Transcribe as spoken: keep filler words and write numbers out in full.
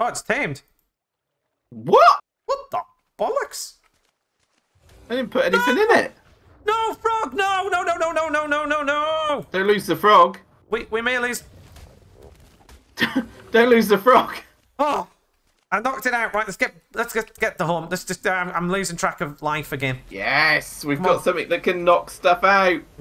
Oh, it's tamed. What? What the bollocks? I didn't put anything no! in it. No, frog! No, no, no, no, no, no, no, no, no! Don't lose the frog. We, we may lose... Don't lose the frog. Oh! I knocked it out. Right, let's get let's get, get the home. Let's just... Uh, I'm losing track of life again. Yes, we've Come got on. something that can knock stuff out.